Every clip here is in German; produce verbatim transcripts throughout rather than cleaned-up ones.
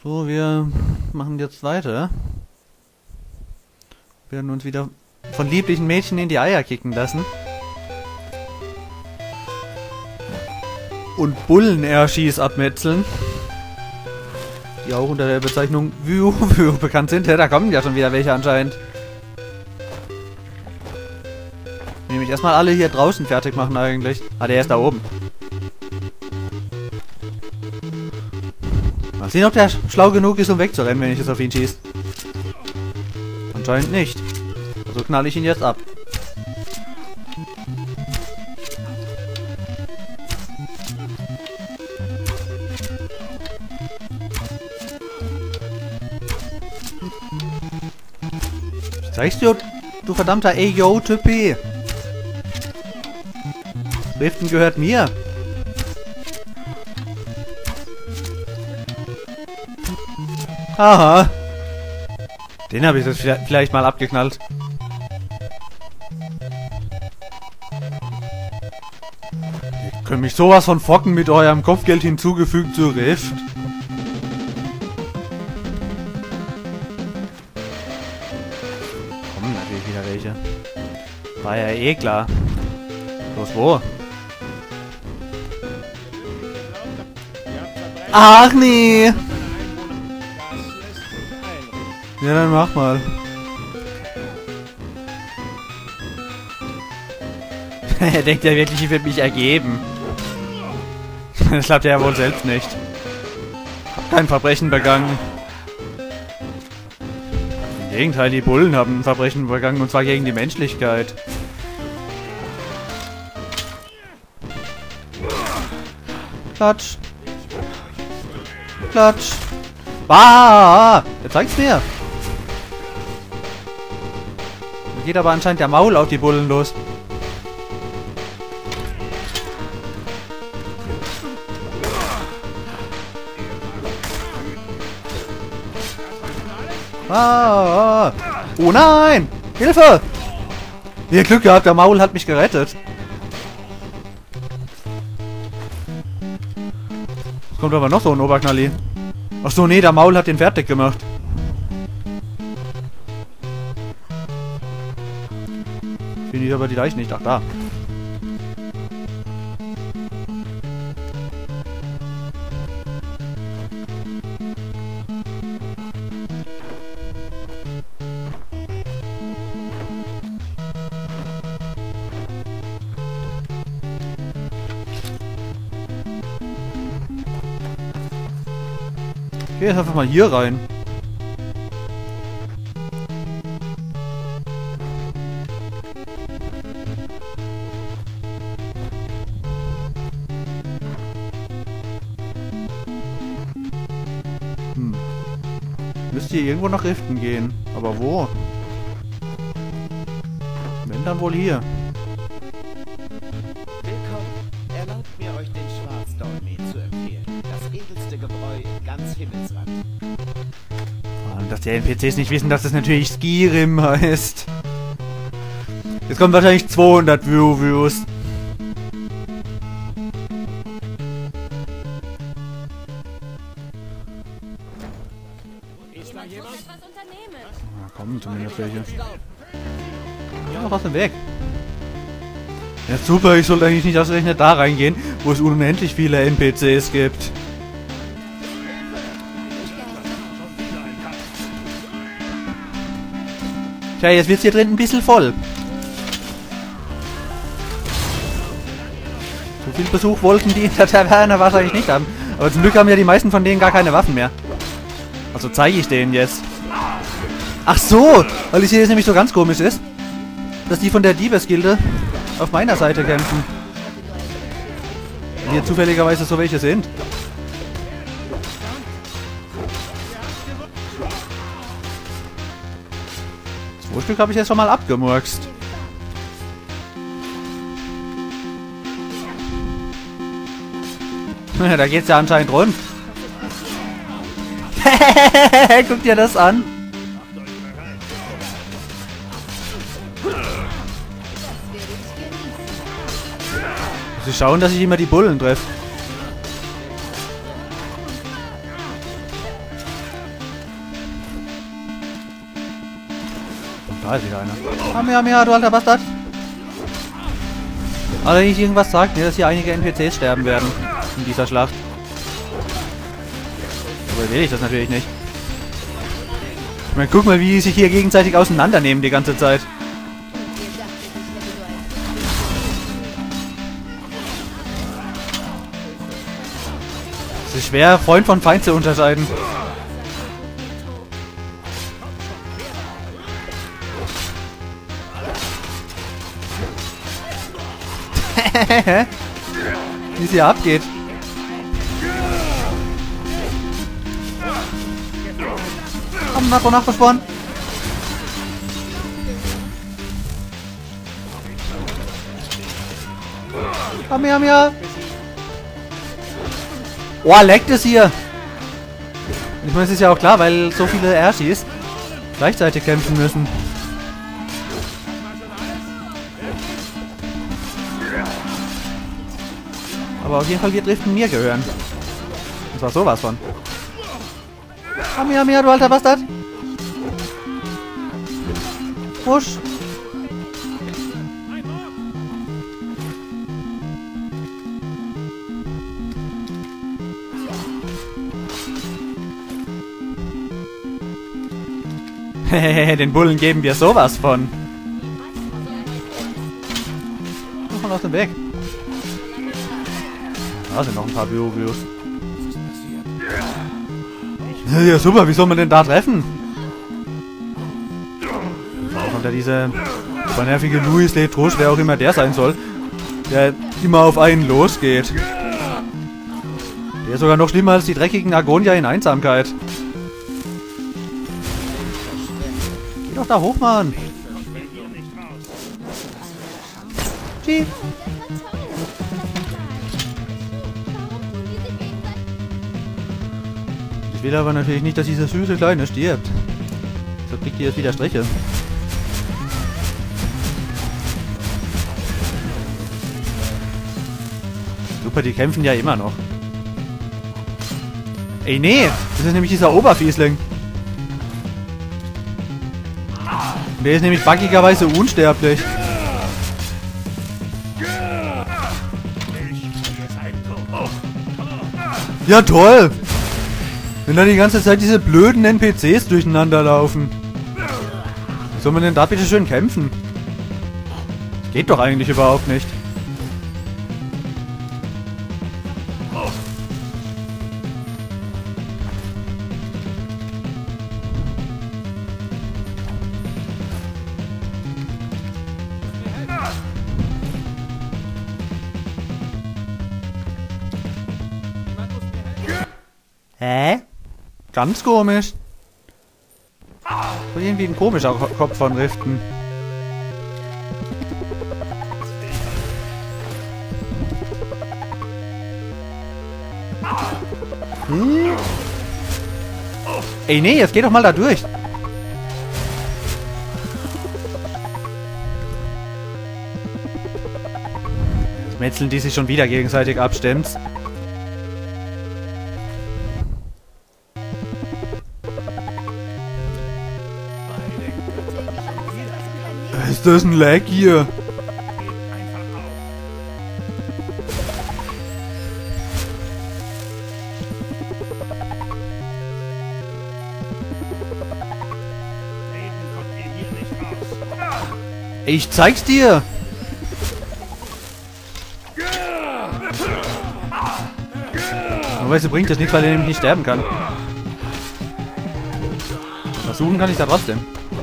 So, wir machen jetzt weiter. Wir werden uns wieder von lieblichen Mädchen in die Eier kicken lassen. Und Bullen-Erschis abmetzeln. Die auch unter der Bezeichnung View View bekannt sind. Ja, da kommen ja schon wieder welche anscheinend. Nämlich erstmal alle hier draußen fertig machen eigentlich. Ah, der ist da oben. Mal sehen, ob der schlau genug ist, um wegzurennen, wenn ich jetzt auf ihn schieße. Anscheinend nicht. Also knall ich ihn jetzt ab. Zeigst du, du verdammter Ey yo Typi. Riften gehört mir. Aha. Den habe ich jetzt vielleicht mal abgeknallt. Ihr könnt mich sowas von focken mit eurem Kopfgeld hinzugefügt zu Rift. Kommen natürlich wieder welche. War ja eh klar. Los, wo? Ach nee! Ja, dann mach mal. Er denkt ja wirklich, ich würde mich ergeben. Das glaubt er ja wohl selbst nicht. Hab kein Verbrechen begangen. Im Gegenteil, die Bullen haben ein Verbrechen begangen, und zwar gegen die Menschlichkeit. Klatsch. Klatsch. Ah, er zeigt's mir. Da geht aber anscheinend der Maul auf die Bullen los. Ah, oh nein! Hilfe! Ihr Glück gehabt, der Maul hat mich gerettet. Es kommt aber noch so ein Oberknalli. Ach so, nee, der Maul hat den fertig gemacht. Finde ich aber die Leichen nicht. Ach, da. Geh jetzt einfach mal hier rein. Hm. Müsste hier irgendwo nach Riften gehen. Aber wo? Wenn, dann wohl hier. Willkommen. Erlaubt mir, euch den Schwarzdolmet zu empfehlen. Das edelste Gebräu in ganz Himmelsrand. Dass die N P Cs nicht wissen, dass das natürlich Skyrim heißt. Jetzt kommen wahrscheinlich zweihundert View-Views. Na komm, zumindest welche. Ja, was denn weg? Ja super, ich sollte eigentlich nicht ausgerechnet da reingehen, wo es unendlich viele N P Cs gibt. Tja, jetzt wird's hier drin ein bisschen voll. So viel Besuch wollten die in der Taverne wahrscheinlich nicht haben. Aber zum Glück haben ja die meisten von denen gar keine Waffen mehr. Also zeige ich denen jetzt. Ach so, weil ich sehe jetzt nämlich so ganz komisch ist, dass die von der Diebesgilde auf meiner Seite kämpfen. Wenn hier zufälligerweise so welche sind. Zwei Stück habe ich jetzt schon mal abgemurkst. Da geht's ja anscheinend rund. Guck dir das an. Sie schauen, dass ich immer die Bullen treffe. Da ist wieder einer. Hamia, du alter Bastard. Aber wenn ich irgendwas sagt mir, dass hier einige N P Cs sterben werden in dieser Schlacht. Aber will ich das natürlich nicht. Ich meine, guck mal, wie die sich hier gegenseitig auseinandernehmen die ganze Zeit. Es ist schwer, Freund von Feind zu unterscheiden. Wie es hier abgeht. Komm, nach und nach verschworen. Komm her, mir. Oh, leckt es hier. Ich meine, es ist ja auch klar, weil so viele Archis gleichzeitig kämpfen müssen. Aber auf jeden Fall wird Driften mir gehören. Und zwar sowas von. Komm her, mir, du alter Bastard. Wusch. Den Bullen geben wir sowas von. Mach mal aus dem Weg. Da sind noch ein paar Bio-Bios. Ja, super, wie soll man denn da treffen? Auch unter diese super nervige Louis Letrouche, wer auch immer der sein soll, der immer auf einen losgeht. Der ist sogar noch schlimmer als die dreckigen Argonier in Einsamkeit. Geh doch da hoch, Mann! Tschüss! Ich will aber natürlich nicht, dass dieser süße Kleine stirbt. So kriegt ihr jetzt wieder Striche. Super, die kämpfen ja immer noch. Ey, nee! Das ist nämlich dieser Oberfiesling. Der ist nämlich buggigerweise unsterblich. Ja, toll! Wenn da die ganze Zeit diese blöden N P Cs durcheinander laufen. Wie soll man denn da bitte schön kämpfen? Das geht doch eigentlich überhaupt nicht. Hä? Ganz komisch. So irgendwie ein komischer Ko- Kopf von Riften. Hm? Ey, nee, jetzt geh doch mal da durch. Jetzt metzeln die sich schon wieder gegenseitig ab, stimmt's? Ist das ein Lag hier? Ich zeig's dir! Normalerweise bringt das nichts, weil er nämlich nicht sterben kann. Versuchen kann ich da trotzdem.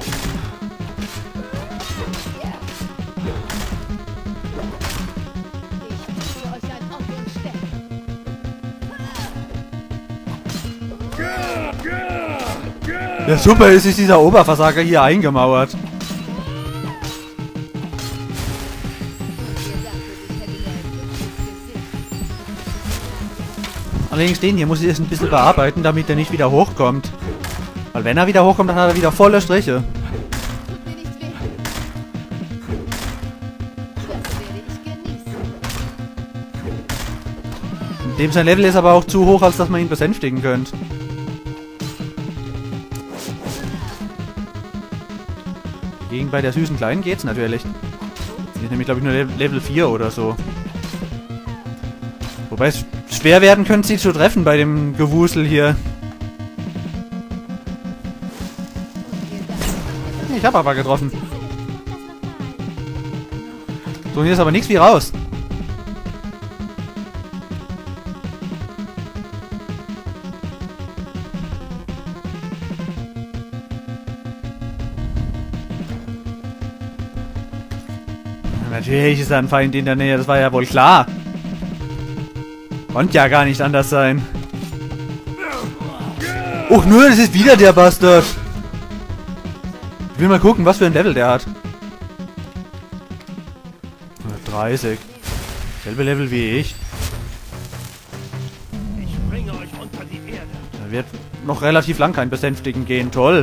Ja, super, ist sich dieser Oberversager hier eingemauert. Allerdings den hier muss ich jetzt ein bisschen bearbeiten, damit er nicht wieder hochkommt. Weil wenn er wieder hochkommt, dann hat er wieder volle Striche. Dem sein Level ist aber auch zu hoch, als dass man ihn besänftigen könnte. Gegen bei der süßen Kleinen geht's natürlich. Die ist nämlich, glaube ich, nur Level vier oder so. Wobei es schwer werden könnte, sie zu treffen bei dem Gewusel hier. Ich habe aber getroffen. So, hier ist aber nichts wie raus. Natürlich ist da ein Feind in der Nähe, das war ja wohl klar. Konnte ja gar nicht anders sein. Och nö, das ist wieder der Bastard. Ich will mal gucken, was für ein Level der hat. dreißig. Selbe Level wie ich. Ich bringe euch unter die Erde. Da wird noch relativ lang kein Besänftigen gehen. Toll.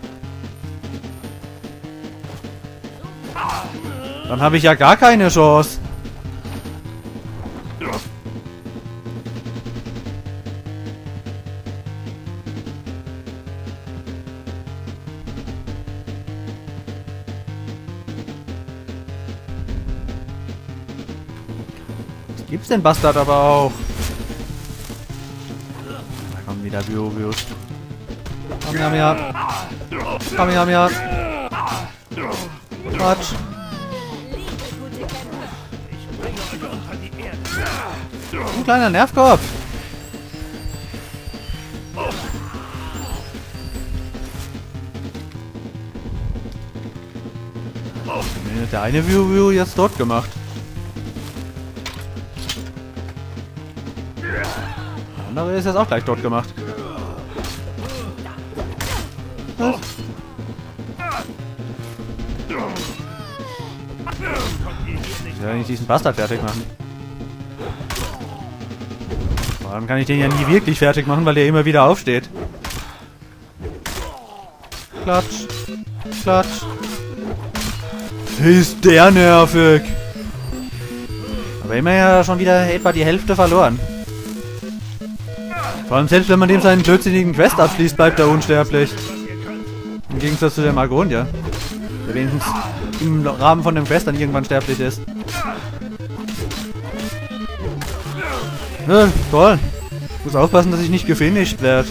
Dann habe ich ja gar keine Chance. Gibt's den Bastard aber auch. Da kommen wieder Bio-Bios. Komm her, her. Komm her, her. Quatsch. Ein kleiner Nervkopf. Der eine Bio-Bio jetzt tot gemacht. Der andere ist jetzt auch gleich tot gemacht. Was? Ich will ja nicht diesen Bastard fertig machen. Vor allem kann ich den ja nie wirklich fertig machen, weil der immer wieder aufsteht. Klatsch. Klatsch. Ist der nervig. Aber immer ja schon wieder etwa die Hälfte verloren. Vor allem selbst wenn man dem seinen blödsinnigen Quest abschließt, bleibt er unsterblich. Im Gegensatz zu dem Argonia, der wenigstens im Rahmen von dem Quest dann irgendwann sterblich ist. Ja, toll. Ich muss aufpassen, dass ich nicht gefinisht werde.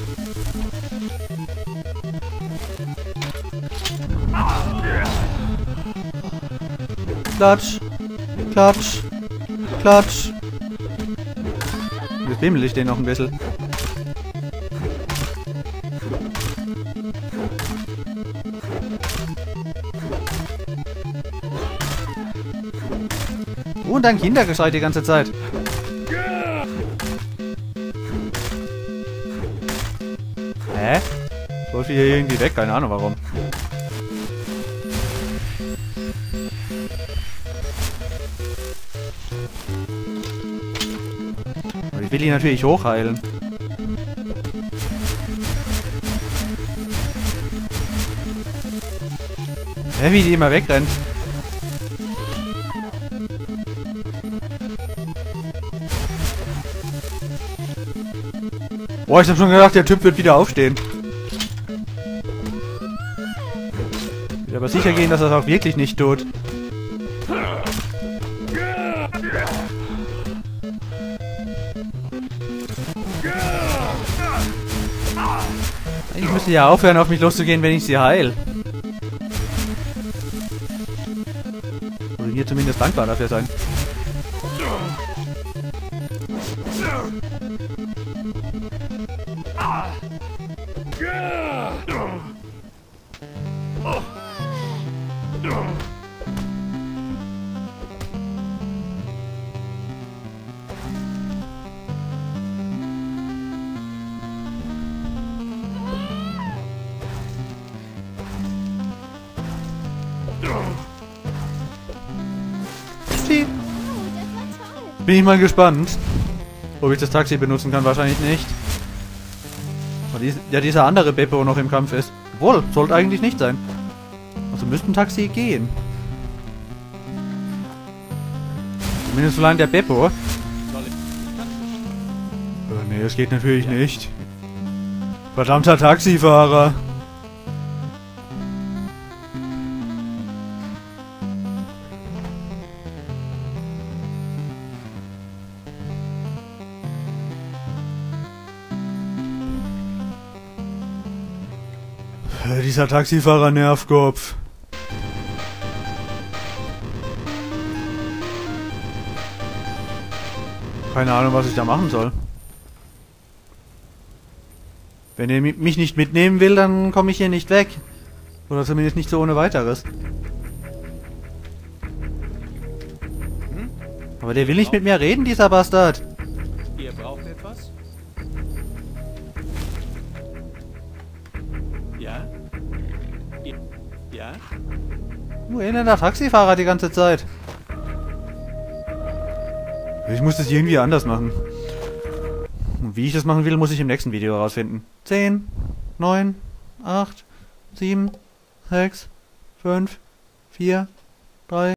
Klatsch. Klatsch. Klatsch. Jetzt bimmel ich den noch ein bisschen. Und ein Kindergeschrei die ganze Zeit. Hä? Läuft hier irgendwie weg? Keine Ahnung warum. Aber ich will ihn natürlich hochheilen. Hä, wie die immer wegrennt. Boah, ich hab schon gedacht, der Typ wird wieder aufstehen. Ich will aber sicher gehen, dass er es auch wirklich nicht tut. Ich müsste ja aufhören, auf mich loszugehen, wenn ich sie heil. Oder mir zumindest dankbar dafür sein. Bin ich mal gespannt, ob ich das Taxi benutzen kann. Wahrscheinlich nicht. Weil ja, dieser andere Beppo noch im Kampf ist. Obwohl, sollte eigentlich nicht sein. Also müsste ein Taxi gehen. Zumindest solange der Beppo. Oh, nee, das geht natürlich nicht. Verdammter Taxifahrer. Dieser Taxifahrer Nervkopf. Keine Ahnung, was ich da machen soll. Wenn er mich nicht mitnehmen will, dann komme ich hier nicht weg. Oder zumindest nicht so ohne weiteres. Aber der will nicht mit mir reden, dieser Bastard. Ihr braucht etwas? Ja? I- Ja? Wo ist denn der Taxifahrer die ganze Zeit? Ich muss das irgendwie anders machen. Und wie ich das machen will, muss ich im nächsten Video herausfinden. zehn, neun, acht, sieben, sechs, fünf, vier, drei...